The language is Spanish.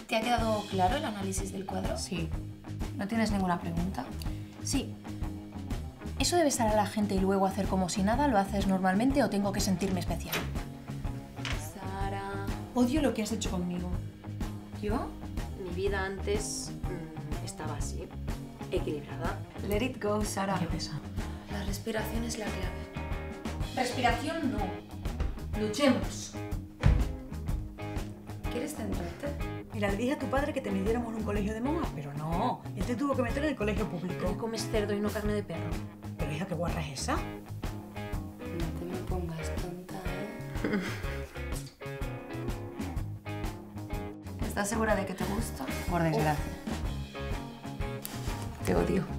¿Te ha quedado claro el análisis del cuadro? Sí. ¿No tienes ninguna pregunta? Sí. ¿Eso de besar a la gente y luego hacer como si nada lo haces normalmente o tengo que sentirme especial? Sara... Odio lo que has hecho conmigo. ¿Yo? Mi vida antes estaba así, equilibrada. Let it go, Sara. Qué pesado. La respiración es la clave. Respiración no. Luchemos. ¿Quieres centrarte? Mira, le dije a tu padre que te metiéramos en un colegio de monjas, pero no. Él te tuvo que meter en el colegio público. ¿Por qué comes cerdo y no carne de perro? Pero hija, ¿qué guarra es esa? No te me pongas tonta, ¿eh? ¿Estás segura de que te gusta? Por desgracia. Te odio.